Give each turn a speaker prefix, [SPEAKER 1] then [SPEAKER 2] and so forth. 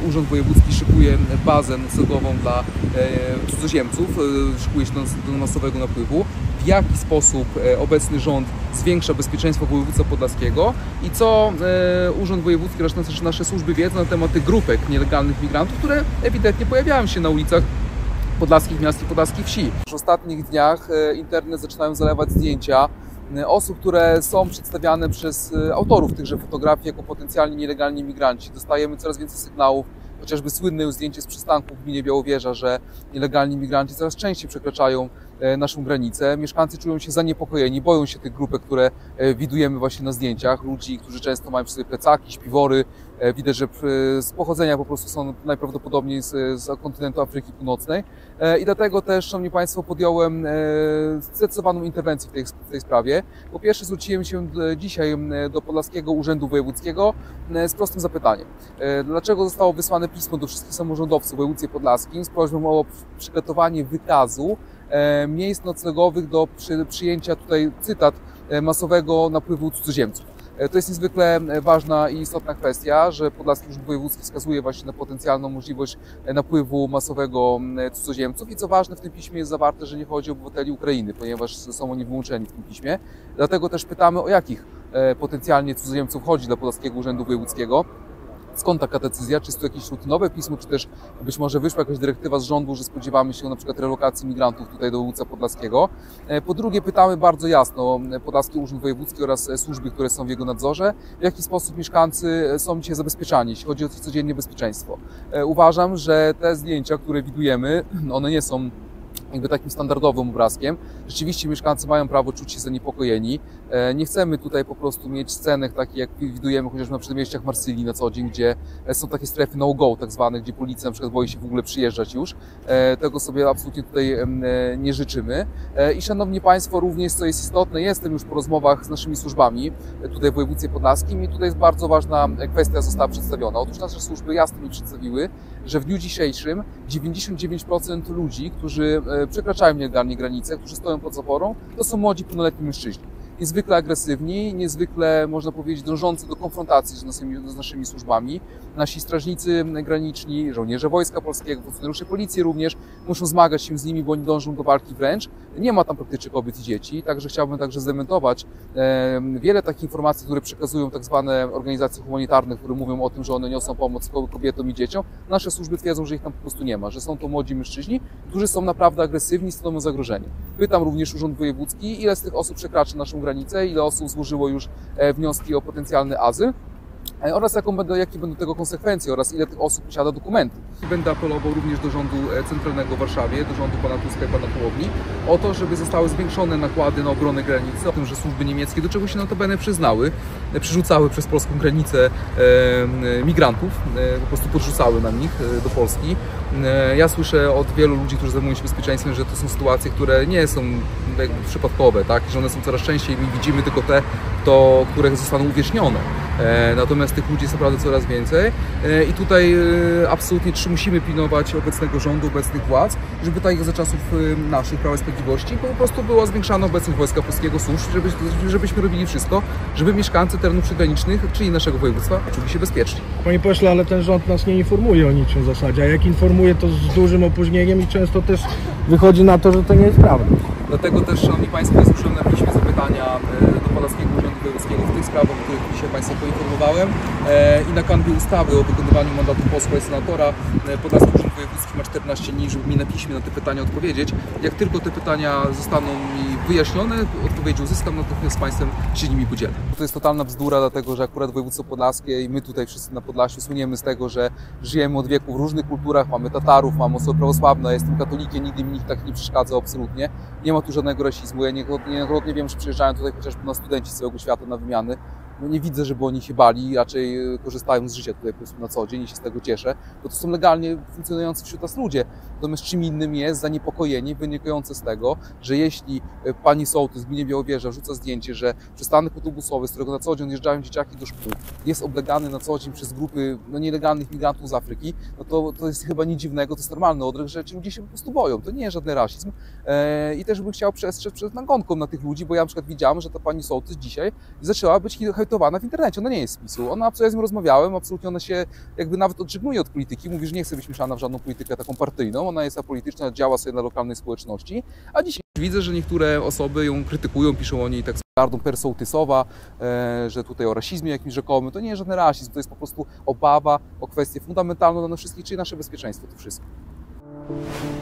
[SPEAKER 1] Urząd Wojewódzki szykuje bazę noclegową dla cudzoziemców, szykuje się do masowego napływu. W jaki sposób obecny rząd zwiększa bezpieczeństwo województwa podlaskiego i co Urząd Wojewódzki oraz nasze służby wiedzą na temat tych grupek nielegalnych migrantów, które ewidentnie pojawiają się na ulicach podlaskich miast i podlaskich wsi. W ostatnich dniach internet zaczynają zalewać zdjęcia osób, które są przedstawiane przez autorów tychże fotografii jako potencjalnie nielegalni migranci. Dostajemy coraz więcej sygnałów, chociażby słynne już zdjęcie z przystanku w gminie Białowieża, że nielegalni migranci coraz częściej przekraczają naszą granicę. Mieszkańcy czują się zaniepokojeni, boją się tych grupek, które widujemy właśnie na zdjęciach. Ludzi, którzy często mają przy sobie plecaki, śpiwory. Widać, że z pochodzenia po prostu są najprawdopodobniej z kontynentu Afryki Północnej. I dlatego też, szanowni państwo, podjąłem zdecydowaną interwencję w tej sprawie. Po pierwsze, zwróciłem się dzisiaj do Podlaskiego Urzędu Wojewódzkiego z prostym zapytaniem. Dlaczego zostało wysłane pismo do wszystkich samorządowców w województwie podlaskim z prośbą o przygotowanie wykazu miejsc noclegowych do przyjęcia, tutaj cytat, masowego napływu cudzoziemców. To jest niezwykle ważna i istotna kwestia, że Podlaski Urząd Wojewódzki wskazuje właśnie na potencjalną możliwość napływu masowego cudzoziemców i co ważne, w tym piśmie jest zawarte, że nie chodzi o obywateli Ukrainy, ponieważ są oni wyłączeni w tym piśmie. Dlatego też pytamy, o jakich potencjalnie cudzoziemców chodzi dla Podlaskiego Urzędu Wojewódzkiego. Skąd taka decyzja? Czy jest to jakieś rutynowe pismo, czy też być może wyszła jakaś dyrektywa z rządu, że spodziewamy się na przykład relokacji migrantów tutaj do województwa podlaskiego? Po drugie, pytamy bardzo jasno Podlaski Urząd Wojewódzki oraz służby, które są w jego nadzorze, w jaki sposób mieszkańcy są dzisiaj zabezpieczani, jeśli chodzi o ich codzienne bezpieczeństwo. Uważam, że te zdjęcia, które widujemy, one nie są jakby takim standardowym obrazkiem. Rzeczywiście mieszkańcy mają prawo czuć się zaniepokojeni. Nie chcemy tutaj po prostu mieć scenek takich, jak widujemy chociażby na przedmieściach Marsylii na co dzień, gdzie są takie strefy no-go tak zwane, gdzie policja na przykład boi się w ogóle przyjeżdżać już. Tego sobie absolutnie tutaj nie życzymy. I szanowni państwo, również co jest istotne, jestem już po rozmowach z naszymi służbami tutaj w województwie podlaskim i tutaj jest bardzo ważna kwestia została przedstawiona. Otóż nasze służby jasno mi przedstawiły, że w dniu dzisiejszym 99% ludzi, którzy przekraczają nielegalnie granice, którzy stoją pod zaporą, to są młodzi, pełnoletni mężczyźni. Niezwykle agresywni, niezwykle, można powiedzieć, dążący do konfrontacji z naszymi służbami. Nasi strażnicy graniczni, żołnierze Wojska Polskiego, funkcjonariusze policji również muszą zmagać się z nimi, bo oni dążą do walki wręcz. Nie ma tam praktycznie kobiet i dzieci, także chciałbym także zdementować wiele takich informacji, które przekazują tak zwane organizacje humanitarne, które mówią o tym, że one niosą pomoc kobietom i dzieciom. Nasze służby twierdzą, że ich tam po prostu nie ma, że są to młodzi mężczyźni, którzy są naprawdę agresywni, stanowią zagrożenie. Pytam również Urząd Wojewódzki, ile z tych osób przekracza naszą granicę, ile osób złożyło już wnioski o potencjalny azyl oraz jakie będą tego konsekwencje oraz ile tych osób posiada dokumenty. Będę apelował również do rządu centralnego w Warszawie, do rządu pana Tuska i pana Hołowni o to, żeby zostały zwiększone nakłady na obronę granicy, o tym, że służby niemieckie do czego się notabene przyznały, przerzucały przez polską granicę migrantów, po prostu podrzucały na nich do Polski. Ja słyszę od wielu ludzi, którzy zajmują się bezpieczeństwem, że to są sytuacje, które nie są jakby przypadkowe, tak? Że one są coraz częściej i widzimy tylko te, które zostaną uwiecznione. Natomiast tych ludzi jest naprawdę coraz więcej i tutaj absolutnie musimy pilnować obecnego rządu, obecnych władz, żeby tak jak za czasów naszych Prawa i Sprawiedliwości po prostu była zwiększana obecność Wojska Polskiego, służb, żebyśmy robili wszystko, żeby mieszkańcy terenów przygranicznych, czyli naszego województwa, czuli się bezpieczni.
[SPEAKER 2] Panie pośle, ale ten rząd nas nie informuje o niczym w zasadzie, a jak informuje, to z dużym opóźnieniem i często też wychodzi na to, że to nie jest prawda.
[SPEAKER 1] Dlatego też, szanowni państwo, złożyłem na piśmie zapytania do Podlaskiego Urzędu Wojewódzkiego w tych sprawach, o których dzisiaj państwa poinformowałem i na kanwie ustawy o wykonywaniu mandatu posła i senatora Podlaski Urząd Wojewódzki ma 14 dni, żeby mi na piśmie na te pytania odpowiedzieć. Jak tylko te pytania zostaną mi wyjaśnione, odpowiedzi uzyskam, natychmiast z państwem się nimi podzielę. To jest totalna bzdura, dlatego że akurat województwo podlaskie i my tutaj wszyscy na Podlasiu słyniemy z tego, że żyjemy od wieku w różnych kulturach, mamy Tatarów, mamy osoby prawosławne, jestem katolikiem, nigdy mi nikt tak nie przeszkadza, absolutnie. Nie ma tu żadnego rasizmu. Ja niejednokrotnie wiem, że przyjeżdżają tutaj chociażby na studenci z całego świata na wymiany. No nie widzę, żeby oni się bali, raczej korzystają z życia tutaj po prostu na co dzień i się z tego cieszę, bo to są legalnie funkcjonujący wśród nas ludzie. Natomiast czym innym jest zaniepokojenie wynikające z tego, że jeśli pani sołtys w gminie Białowieża wrzuca zdjęcie, że przystanek autobusowy, z którego na co dzień odjeżdżają dzieciaki do szkół, jest oblegany na co dzień przez grupy nielegalnych migrantów z Afryki, no to jest chyba nic dziwnego, to jest normalny odruch, że ci ludzie się po prostu boją. To nie jest żaden rasizm. I też bym chciał przestrzec przed nagonką na tych ludzi, bo ja na przykład widziałem, że ta pani sołtys dzisiaj zaczęła być etykietowana w internecie, ona nie jest z PiS-u. Ja z nią rozmawiałem, absolutnie ona się jakby nawet odżegnuje od polityki, mówi, że nie chce być mieszana w żadną politykę taką partyjną, ona jest apolityczna, działa sobie dla lokalnej społeczności, a dzisiaj widzę, że niektóre osoby ją krytykują, piszą o niej tak z gardą persołtysowa, że tutaj o rasizmie jakimś rzekomym. To nie jest żaden rasizm, to jest po prostu obawa o kwestię fundamentalną dla nas wszystkich, czyli nasze bezpieczeństwo, to wszystko.